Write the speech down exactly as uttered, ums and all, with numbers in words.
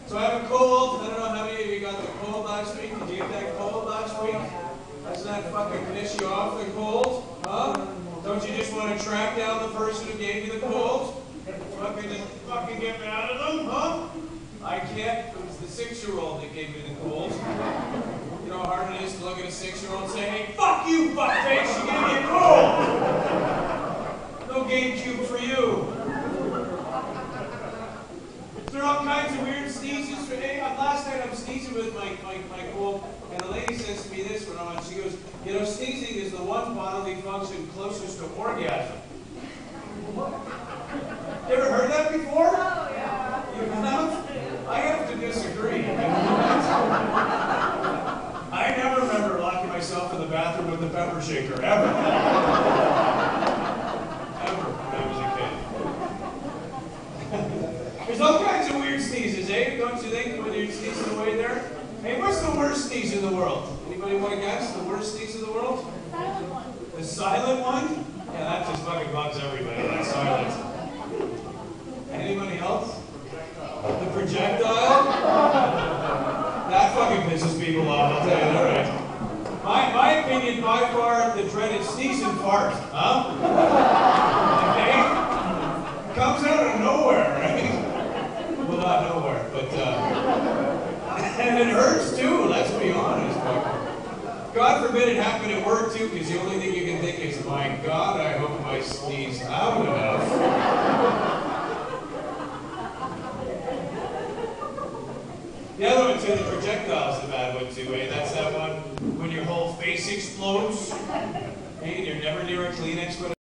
So I have a cold. I don't know how many of you got the cold last week. Did you get that cold last week? Doesn't that fucking piss you off, the cold? Huh? Don't you just want to track down the person who gave you the cold? Fucking just fucking get mad at them, huh? I can't. It was the six-year-old that gave me the cold. You know how hard it is to look at a six-year-old and say, hey, fuck you, fuckface, you gave me a cold! No GameCube for you. There are all kinds of weird sneezes. Hey, last night I'm sneezing with my, my, my cold, and a lady says to me this when I'm on, she goes, you know, sneezing is the one bodily function closest to orgasm. You ever heard that before? Oh, yeah. You have? I have to disagree. I never remember locking myself in the bathroom with the pepper shaker, ever. Ever, when I was a kid. There's all kinds of weird sneezes, eh? Don't you think, when you're sneezing away there? Hey, what's the worst sneeze in the world? Anybody want to guess the worst sneeze in the world? The silent one. The silent one? Yeah, that just fucking bugs everybody, that silence. Anybody else? The projectile? That fucking pisses people off, I'll tell you that right. My, my opinion, by far, the dreaded sneeze and fart, huh? Okay? Comes out of nowhere, right? Well, not nowhere, but, uh... and it hurts, too, let's be honest. God forbid it happened at work, too, because the only thing you can think is, my God, I hope I sneeze loud enough. The other one, too, the projectile's the bad one, too, eh? That's that one when your whole face explodes, eh? And you're never near a Kleenex.